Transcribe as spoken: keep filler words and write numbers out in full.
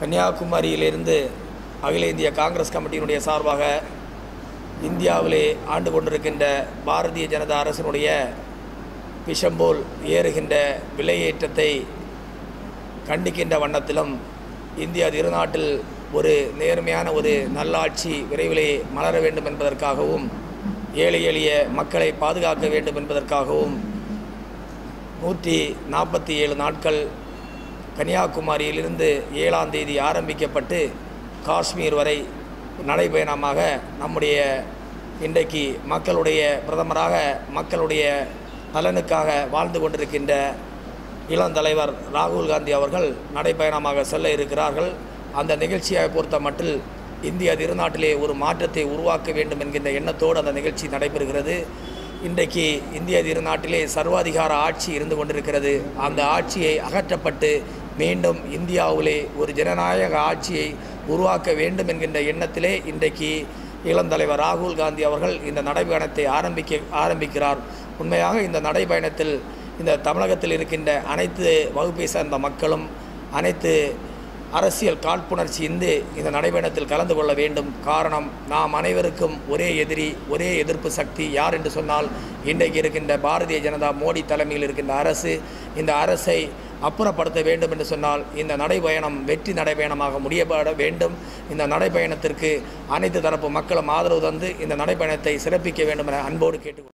கன்னியாகுமரியிலிருந்து அகில இந்திய காங்கிரஸ் கமிட்டியினுடைய சார்பாக இந்தியாவிலே ஆண்டு கொண்டிருக்கின்ற பாரதிய ஜனதா அரசினுடைய விஷம்போல் ஏறுகின்ற விலையேற்றத்தை கண்டிக்கின்ற வண்ணத்திலும் இந்தியா திருநாட்டில் ஒரு நேர்மையான ஒரு நல்லாட்சி விரைவிலே மலர வேண்டும் என்பதற்காகவும் ஏழை எளிய மக்களை பாதுகாக்க வேண்டும் என்பதற்காகவும் நூற்றி நாற்பத்தி ஏழு நாட்கள் கன்னியாகுமரியிலிருந்து ஏழாம் தேதி ஆரம்பிக்கப்பட்டு காஷ்மீர் வரை நடைபயணமாக நம்முடைய இன்றைக்கு மக்களுடைய பிரதமராக மக்களுடைய நலனுக்காக வாழ்ந்து கொண்டிருக்கின்ற இளந்தலைவர் ராகுல் காந்தி அவர்கள் நடைபயணமாக செல்ல இருக்கிறார்கள். அந்த நிகழ்ச்சியை பொறுத்த மட்டில் இந்திய திருநாட்டிலே ஒரு மாற்றத்தை உருவாக்க வேண்டும் என்கின்ற எண்ணத்தோடு அந்த நிகழ்ச்சி நடைபெறுகிறது. இன்றைக்கு இந்திய திருநாட்டிலே சர்வாதிகார ஆட்சி இருந்து கொண்டிருக்கிறது. அந்த ஆட்சியை அகற்றப்பட்டு மீண்டும் இந்தியாவிலே ஒரு ஜனநாயக ஆட்சியை உருவாக்க வேண்டும் என்கின்ற எண்ணத்திலே இன்றைக்கு இளந்தலைவர் ராகுல் காந்தி அவர்கள் இந்த நடைபயணத்தை ஆரம்பிக்க ஆரம்பிக்கிறார். உண்மையாக இந்த நடைபயணத்தில் இந்த தமிழகத்தில் இருக்கின்ற அனைத்து வகுப்பை சார்ந்த மக்களும் அனைத்து அரசியல் காழ்ப்புணர்ச்சி இருந்து இந்த நடைபயணத்தில் கலந்து கொள்ள வேண்டும். காரணம், நாம் அனைவருக்கும் ஒரே எதிரி, ஒரே எதிர்ப்பு சக்தி யார் என்று சொன்னால் இன்றைக்கு இருக்கின்ற பாரதிய ஜனதா மோடி தலைமையில் இருக்கின்ற அரசு. இந்த அரசை அப்புறப்படுத்த வேண்டும் என்று சொன்னால் இந்த நடைபயணம் வெற்றி நடைபயணமாக முடியப்பட வேண்டும். இந்த நடைபயணத்திற்கு அனைத்து தரப்பு மக்களும் ஆதரவு தந்து இந்த நடைபயணத்தை சிறப்பிக்க வேண்டும் என அன்போடு கேட்டுக்கொள்கிறேன்.